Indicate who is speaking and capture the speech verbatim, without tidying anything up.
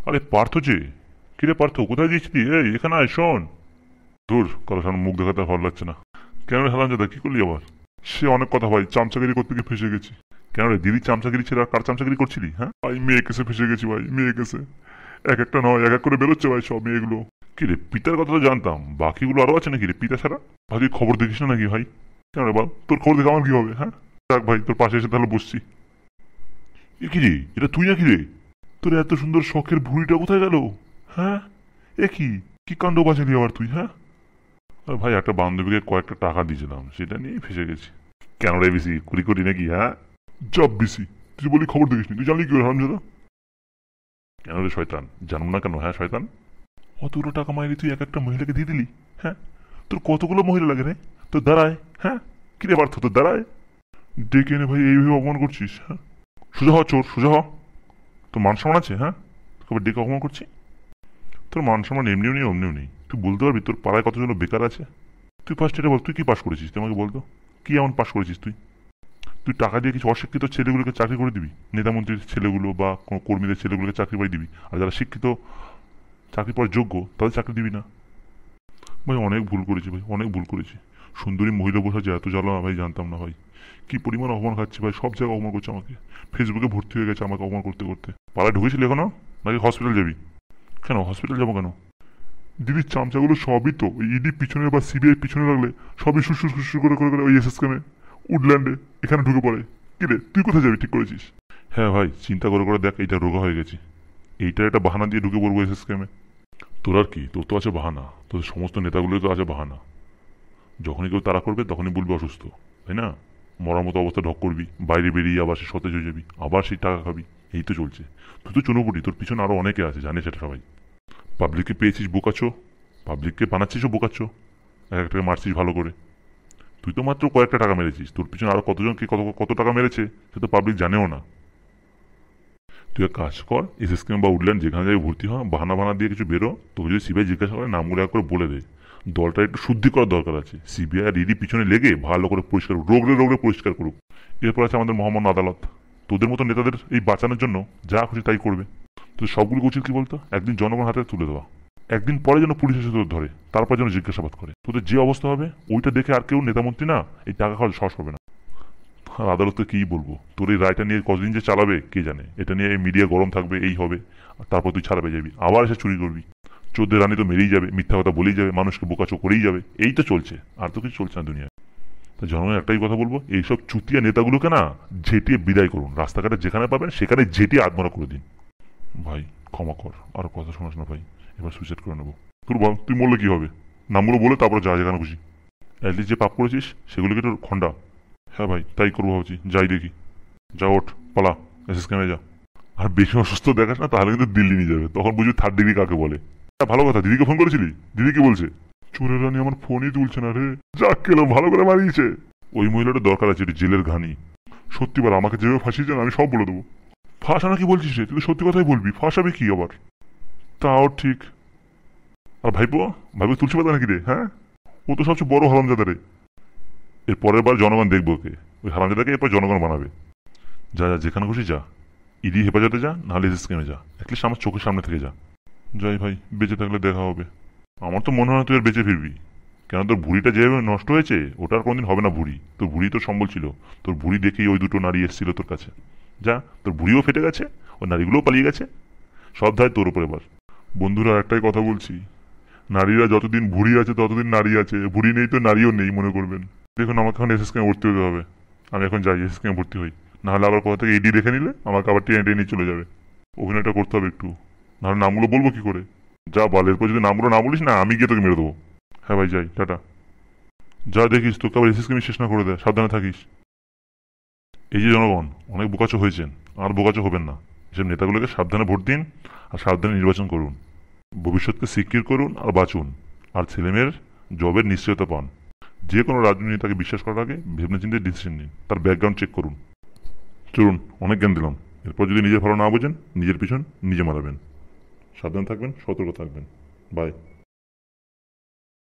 Speaker 1: আরে পার্থ যে, কিরে পার্থ কোথায় গেছিলি? এই এখানে আয়, শোন। দূর, কারো সামনে মুখ দেখাতে ভালো লাগছে না। কেন রে হারামজাদা, কি করলি আবার? সে অনেক কথা ভাই, চামচাগিরি করতে গিয়ে ফেসে গেছি। কেন রে, দিদির চামচাগিরি ছিল আর কার চামচাগিরি করছিলি? হ্যাঁ ভাই, মেয়ে কেসে ফেসে গেছি ভাই, মেয়ে কেসে। এক একটা নয়, এক এক করে বেরোচ্ছে ভাই সব মেয়েগুলো। কি রে, পিতার কথা তো জানতাম, বাকিগুলো আরো আছে নাকি রে পিতা ছাড়া? ভাই তুই খবর দেখিস না নাকি ভাই? কেন রে বল, তোর খবর দেখে আমার কি হবে? হ্যাঁ দেখ ভাই, তোর পাশে এসে তাহলে বসছি। এ কি রে, এটা তুই নাকি রে? তোর এত সুন্দর শখের ভুঁড়িটা কোথায় গেল? হ্যাঁ, এ কি কি কাণ্ড বাঁচালি আবার তুই? হ্যাঁ ভাই, একটা বান্ধবীকে কয়েকটা টাকা দিয়েছিলাম, সেটা নিয়েই ফেসে গেছি। কেন রে বিসি, কুড়ি কোটি নাকি? হ্যাঁ জব বিসি, তুই বলি খবর দেখিসনি, তুই জানলি কি করে হারামজাদা? কেন রে শয়তান, জানবো না কেন? হ্যাঁ শয়তান, অতগুলো টাকা মাইরি তুই এক একটা মহিলাকে দিয়ে দিলি? হ্যাঁ, তোর কতগুলো মহিলা লাগে রে? তোর দাঁড়ায়? হ্যাঁ, কিরে পার্থ, তোর দাঁড়ায়? ডেকে এনে ভাই এইভাবে অপমান করছিস? হ্যাঁ, সোজা হ চোর, সোজা হ। তোর মান সম্মান আছে? হ্যাঁ, তোকে ডেকে অপমান করছি? তোর মান সম্মান এমনিও নেই অমনিও নেই। তুই বলতে পারবি তোর পাড়ায় কতজন বেকার আছে? তুই ফার্স্ট এটা বল, তুই কি পাশ করেছিস? তুই আমাকে বলতো, কি এমন পাশ করেছিস তুই? তুই টাকা দিয়ে কিছু অশিক্ষিত ছেলেগুলোকে চাকরি করে দিবি, নেতা মন্ত্রীর ছেলেগুলো বা কোনো কর্মীদের ছেলেগুলোকে চাকরি পাই দিবি, আর যারা শিক্ষিত চাকরি পাওয়ার যোগ্য তাদের চাকরি দিবি না? ভাই অনেক ভুল করেছি ভাই, অনেক ভুল করেছি। সুন্দরী মহিলা বসা যে এত জ্বালা ভাই, জানতাম না ভাই। কি পরিমাণ অপমান খাচ্ছি ভাই, সব জায়গায় অপমান করছে আমাকে। ফেসবুকে ভর্তি হয়ে গেছে আমাকে অপমান করতে করতে। পাড়ায় ঢুকেছিলি এখনো নাকি হসপিটাল যাবি? কেন হসপিটাল যাবো কেন? দিদির চামচাগুলো সবই তো ওই ইডি পিছনে বা সিবিআই পিছনে লাগলে সবই সুসুর সুসুর করে করে করে ওই এস এস কেমে উডল্যান্ডে এখানে ঢুকে পড়ে। কিরে তুই কোথায় যাবি ঠিক করেছিস? হ্যাঁ ভাই, চিন্তা করে করে দেখ, এইটা রোগা হয়ে গেছি। এইটা একটা বাহানা দিয়ে ঢুকে পড়বো এস এস কেমে। তোর আর কি, তোর তো আছে বাহানা, তোর সমস্ত নেতাগুলোই তো আছে বাহানা। যখনই কেউ তাড়া করবে তখনই বলবি অসুস্থ, তাই না? মরার মতো অবস্থা ঢক করবি, বাইরে বেরিয়ে আবার সে সতেজ হয়ে যাবি, আবার সেই টাকা খাবি। এই তো চলছে। তুই তো চুনোপুটি, তোর পিছনে আরো অনেকে আছে, জানিস সেটা সবাই। পাবলিককে পেয়েছিস বোকাচ্ছো, পাবলিককে বানাচ্ছিসও বোকাচ্ছো, এক একটাকে মারছিস ভালো করে। তুই তো মাত্র কয়েকটা টাকা মেরেছিস, তোর পিছনে আরো কতজনকে কত কত টাকা মেরেছে সে তো পাবলিক জানেও না। তুই এক কাজ কর, এস এস কেম বা উডল্যান্ড যেখানে যাই ভর্তি হ, বাহানা বাহানা দিয়ে কিছু বেরো। তোকে যদি সিবিআই জিজ্ঞাসা করে নামগুলো এক করে বলে দে। দলটা একটু শুদ্ধি করার দরকার আছে, সিবিআই আর ইডি পিছনে লেগে ভালো করে পরিষ্কার রোগলে রোগলে পরিষ্কার করুক। এরপর আছে আমাদের মহামান্য আদালত, তোদের মতো নেতাদের এই বাঁচানোর জন্য যা খুশি তাই করবে। তোদের সবগুলো উচিত কি বলতো, একদিন জনগণ হাতে তুলে দেওয়া। একদিন পরে যেন পুলিশ এসে তোদের ধরে, তারপর যেন জিজ্ঞাসাবাদ করে। তোদের যে অবস্থা হবে ওইটা দেখে আর কেউ নেতামন্ত্রী না এই টাকা খাওয়ার সাহস হবে না। আর আদালতকে কি বলবো, তোর এই রায়টা নিয়ে কতদিন যে চালাবে কে জানে। এটা নিয়ে মিডিয়া গরম থাকবে, এই হবে, আর তারপর তুই ছাড়া পেয়ে যাবি, আবার এসে চুরি করবি। চোদ্দের রানী তো মেরেই যাবে, মিথ্যা কথা বলেই যাবে, মানুষকে বোকাচো করেই যাবে। এই তো চলছে, আর তো কিছু চলছে না দুনিয়ায়। তো জনগণ একটাই কথা বলবো, এইসব চুতিয়া নেতাগুলোকে না ঝেঁটিয়ে বিদায় করুন, রাস্তাঘাটে যেখানে পাবেন সেখানে ঝেঁটিয়ে আত্মরা করে দিন। ভাই ক্ষমা কর, আর কথা শোনাস না ভাই, এবার সুইসাইড করে নেবো। তোর বল, তুই মরলে কি হবে? নামগুলো বলে তারপরে যা যেখানে খুশি। অ্যাটলিস্ট যে পাপ করেছিস সেগুলোকে তোর খন্ডা। হ্যাঁ ভাই, তাই করবো ভাবছি, যাই দেখি। যা ওঠ, পালা, এস এস কেমে যা। আর বেশি অসুস্থ দেখাস না, তাহলে কিন্তু দিল্লি নিয়ে যাবে, তখন বুঝবি থার্ড ডিগ্রি কাকে বলে। ভালো কথা, দিদিকে ফোন করেছিলি? দিদি কি বলছে? চোরের রানী আমার ফোনই তুলছে না রে। যাক কেলো, ভালো করে মারিয়েছে। ওই মহিলাটা দরকার আছে, জেলের ঘানি। সত্যি বল, আমাকে যেভাবে ফাঁসিয়েছেন আমি সব বলে দেবো। ফাঁসানো কি বলছিস রে, তুই তো সত্যি কথাই বলবি, ফাঁসাবে কি আবার? তাও ঠিক। আর ভাইপো, ভাইপো তুলসী পাতা নাকি রে? হ্যাঁ, ও তো সবচেয়ে বড় হারামজাদা রে। এর পরের বার জনগণ দেখবো ওকে, ওই হারামজাদাকে এরপর জনগণ বানাবে। যা যা, যেখানে খুশি যা, ইডি হেফাজতে যা, নাহলে এস স্কেমে যা, অ্যাটলিস্ট আমার চোখের সামনে থেকে যা। যাই ভাই, বেঁচে থাকলে দেখা হবে। আমার তো মনে হয় না তুই আর বেঁচে ফিরবি, কেন তোর ভুঁড়িটা যেভাবে নষ্ট হয়েছে ওটা আর কোনোদিন হবে না ভুঁড়ি। তোর ভুঁড়ি তোর সম্বল ছিল, তোর ভুঁড়ি দেখেই ওই দুটো নারী এসেছিল তোর কাছে। যা, তোর ভুঁড়িও ফেটে গেছে, ওই নারীগুলোও পালিয়ে গেছে, সব ধায় তোর উপর এবার। বন্ধুরা একটাই কথা বলছি, নারীরা যতদিন ভুঁড়ি আছে ততদিন নারী আছে, ভুঁড়ি নেই তো নারীও নেই মনে করবেন। দেখুন আমাকে এখন এস এস কেমে ভর্তি হতে হবে, আমি এখন যাই এস এস কেমে ভর্তি হই, নাহলে আবার কোথা থেকে ইডি দেখে নিলে আমাকে আবার টেনে টেনে নিয়ে চলে যাবে। অভিনয়টা করতে হবে একটু, নাহলে নামগুলো বলবো কি করে? যা বল, এরপর যদি নামগুলো না বলিস না আমি গিয়ে তোকে মেরে দেবো। হ্যাঁ ভাই যাই, টাটা। যা দেখিস তোকে আবার এস এস কেমে শেষ না করে দেয়, সাবধানে থাকিস। এই যে জনগণ, অনেক বোকাচো হয়েছেন, আর বোকাচো হবেন না। এসব নেতাগুলোকে সাবধানে ভোট দিন, আর সাবধানে নির্বাচন করুন। ভবিষ্যৎকে সিকিউর করুন আর বাঁচুন, আর ছেলেমেয়ের জবের নিশ্চয়তা পান। যে কোনো রাজনীতি তাকে বিশ্বাস করার আগে ভেবনে চিন্তে ডিসিশন নিন, তার ব্যাকগ্রাউন্ড চেক করুন। চলুন, অনেক জ্ঞান দিলাম। এরপর যদি নিজের ভালো না বোঝেন নিজের পিছন নিজে মারাবেন। সাবধান থাকবেন, সতর্ক থাকবেন। বাই।